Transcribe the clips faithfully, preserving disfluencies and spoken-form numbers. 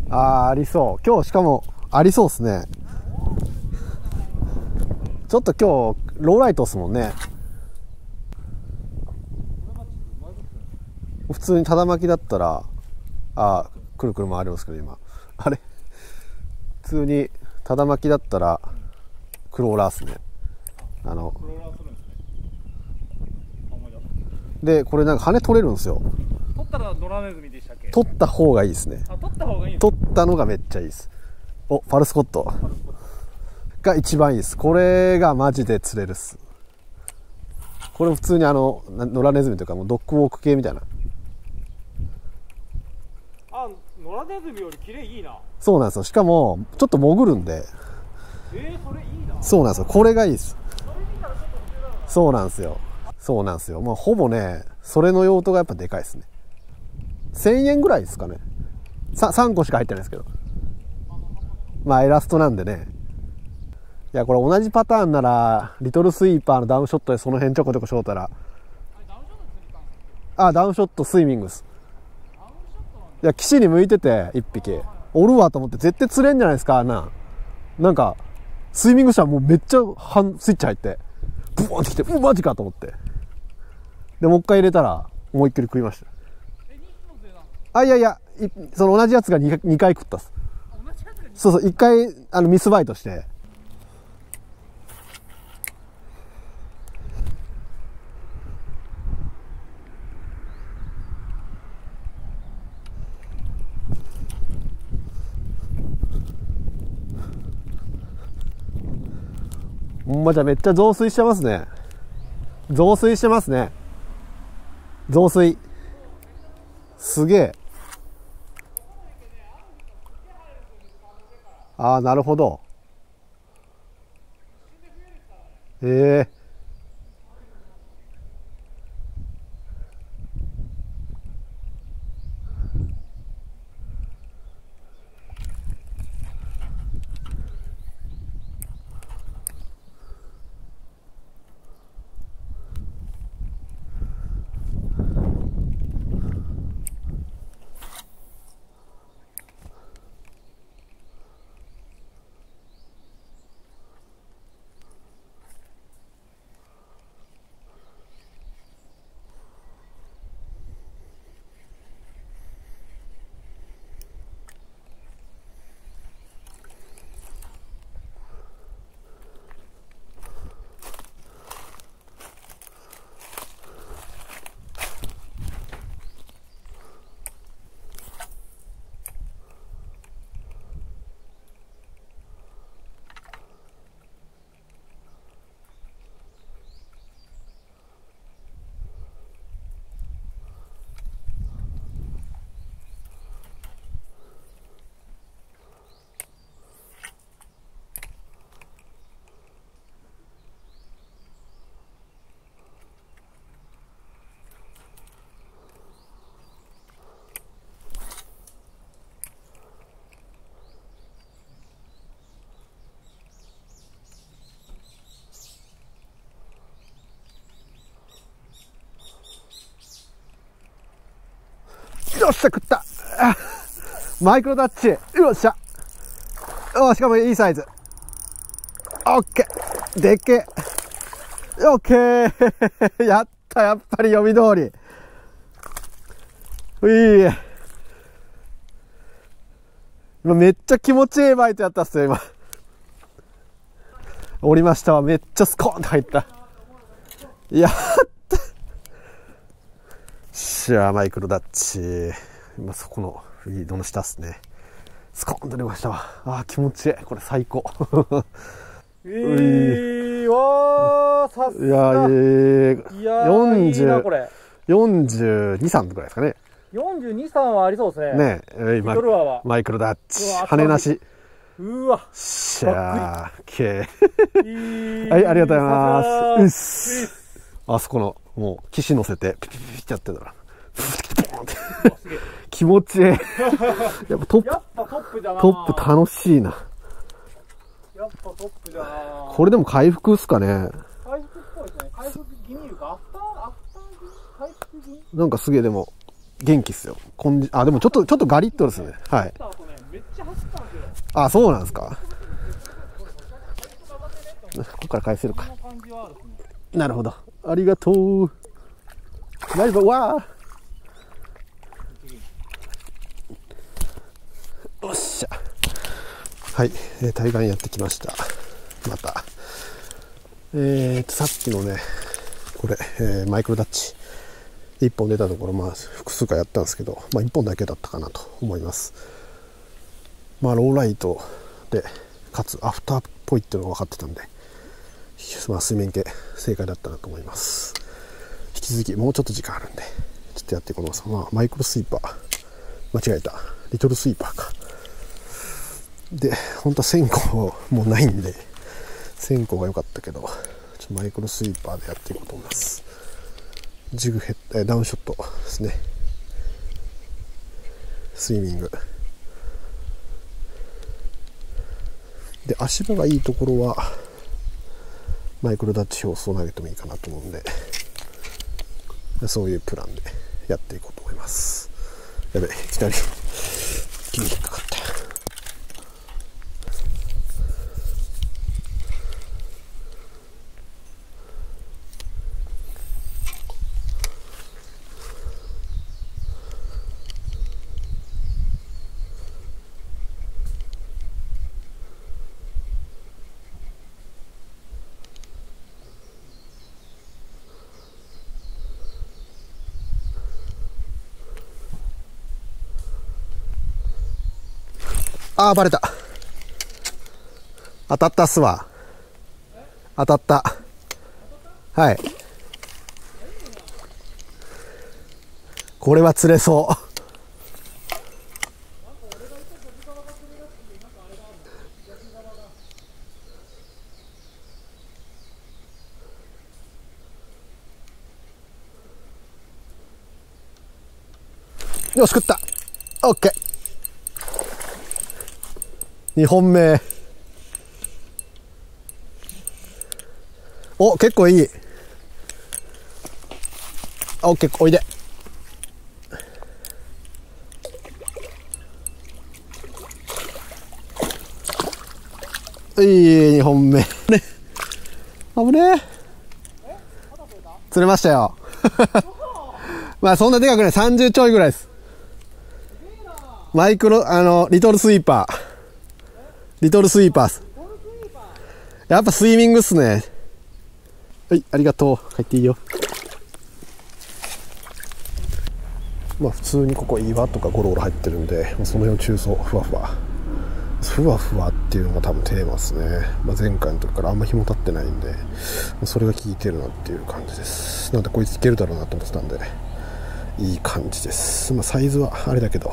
あー、ありそう。今日しかもありそうっすね。ちょっと今日ローライトっすもんね。普通にただ巻きだったら、あー、くるくる回りますけど今あれ普通にただ巻きだったらクローラーっすね。あのでこれなんか羽取れるんですよ。 取ったら野良ネズミでしたっけ？ 取った方がいいですね。 あ、取った方がいいんです。 取ったのがめっちゃいいです。お、パルスコットが一番いいです。これがマジで釣れるっす。これ普通にあの野良ネズミというかもうドッグウォーク系みたいな。 あ、野良ネズミより綺麗いいな。 そうなんですよ。しかもちょっと潜るんで。 えー、それいいな。 そうなんですよ。これがいいです。 それ見たらちょっと普通だな。 そうなんですよ。そうなんですよ。まあほぼねそれの用途がやっぱでかいですね。せんえんぐらいですかね。ささんこしか入ってないですけど、まあエラストなんでね。いやこれ同じパターンならリトルスイーパーのダウンショットでその辺ちょこちょこしょうたら、あ、ダウンショットスイミングです。いや岸に向いてていっぴきおるわと思って、絶対釣れんじゃないですか。ななんかスイミングしたらもうめっちゃ半スイッチ入ってブワーンってきて、うマジかと思って、でもう一回入れたら思いっきり食いました。あ、いやいや、その同じやつが 2, にかい食ったっす。そうそう、いっかいあのミスバイトして。ほんまじゃめっちゃ増水してますね。増水してますね。増水すげえ。ああ、なるほど。ええー。よっしゃ食った。マイクロタッチ。よっしゃ。お、しかもいいサイズ。オッケー。でっけえ。オッケー。やった。やっぱり読み通り。うい。今めっちゃ気持ちいいバイトやったっすよ今。降りましたわ。めっちゃスコーンって入った。やったしゃあ、マイクロダッチ。今そこのフィードの下っすね。スコーンと出ましたわ。あー気持ちいい。これ最高。 えー、わー、さすが。 いやー、 いやー、 よんじゅう、 いいなこれ。 よんじゅうに、さんぐらいですかね。 よんじゅうに、さんはありそうですね。 ねえ、今リトルアワーマイクロダッチ。 うわ羽なし。 うわ。 しゃー、けー。 はい、ありがとうございます。うっす。 す。あそこの、もう、岸乗せて、ピピピピってやってたら。気持ちいい。やっぱトップ、 やっぱトップだな。 トップ楽しいな。 やっぱトップだな。 これでも回復っすかね。 回復っぽいですね。回復気味いうか、アフター、アフター回復気味。 なんかすげえでも、元気っすよ。こんじ、あ、でもちょっと、ちょっとガリッとですね。はい。 あとね、めっあ、そうなんですか。ここから返せるか。なるほど。ありがとう。大丈夫。わあ。よっしゃ。はい、えー、対岸やってきました。また。えーと、さっきのね、これ、えー、マイクロダッチ。いっぽん出たところ、まあ、複数回やったんですけど、まあ、いっぽんだけだったかなと思います。まあ、ローライトで、かつアフターっぽいっていうのが分かってたんで、まあ、水面系正解だったなと思います。引き続きもうちょっと時間あるんでちょっとやっていこうと思います。まあ、マイクロスイーパー間違えたリトルスイーパーかで、本当は線香もうないんで線香が良かったけど、ちょっとマイクロスイーパーでやっていこうと思います。ジグヘッダウンショットですね。スイミングで、足場がいいところはマイクロダッチ表層を投げてもいいかなと思うんで、そういうプランでやっていこうと思います。やべえ、いきなり木に引っかかった。あー、バレた。当たったっすわ。当たった。はい。これは釣れそう。よし、食った。オッケー。にほんめ。お、結構いい。オッケー、おいで。いい、にほんめ。ね。危ねえ。釣れましたよ。まあそんなでかくない。さんじゅうちょいぐらいです。マイクロ、あの、リトルスイーパー。リトルスイーパース。やっぱスイミングっすね。はい、ありがとう。帰っていいよ。まあ普通にここ岩とかゴロゴロ入ってるんで、その辺を中層ふわふわ。ふわふわっていうのが多分テーマですね。まあ、前回の時からあんま紐立ってないんで、それが効いてるなっていう感じです。なんでこいついけるだろうなと思ってたんで、いい感じです。まあサイズはあれだけど。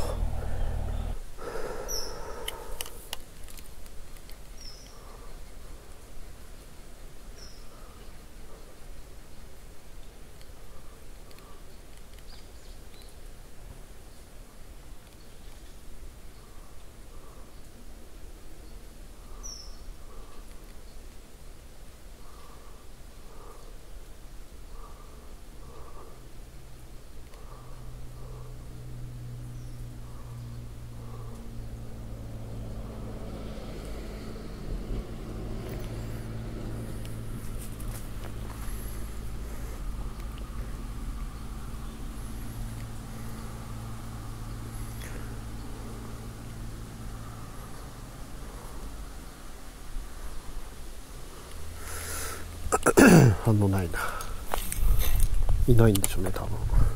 反応ないな。いないんでしょうね、多分。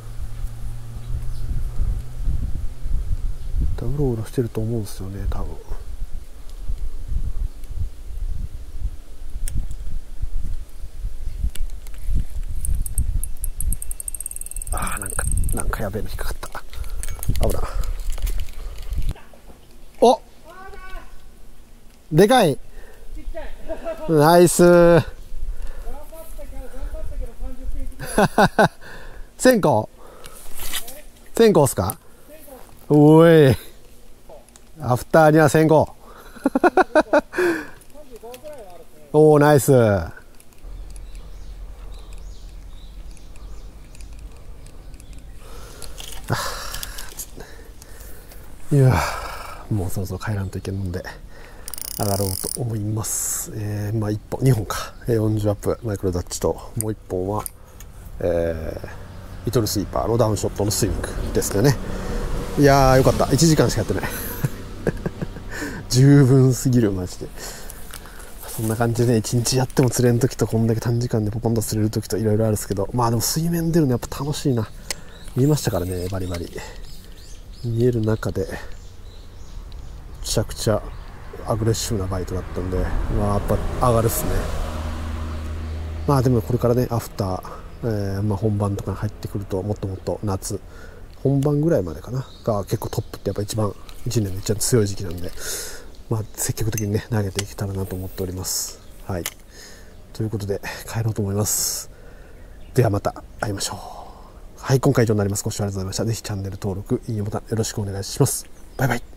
うろうろしてると思うんですよね、多分。ああ、なんかなんかやべえの引っかかった。危な。お、でかい。ナイス。線香線香っすか。おい、アフターには線香。おお、ナイス。いや、もうそろそろ帰らんといけんので、 上がろうと思います。えー、まあいっぽんにほんか、よんじゅうアップマイクロダッチと、もういっぽんは、えー、リトルスイーパーのダウンショットのスイングですかね。いやーよかった、いちじかんしかやってない十分すぎるマジで。そんな感じでね、いちにちやっても釣れん時と、こんだけ短時間でポコンと釣れる時といろいろあるんですけど、まあでも水面出るのやっぱ楽しいな。見えましたからね、バリバリ見える中でめちゃくちゃアグレッシブなバイトだったんで、まあやっぱ上がるっすね。まあでもこれからね、アフター、えーまあ、本番とかに入ってくると、もっともっと夏本番ぐらいまでかなが結構トップってやっぱ一番いちねんで一番強い時期なんで、まあ積極的にね投げていけたらなと思っております。はい、ということで帰ろうと思います。ではまた会いましょう。はい、今回以上になります。ご視聴ありがとうございました。ぜひチャンネル登録、いいねボタンよろしくお願いします。バイバイ。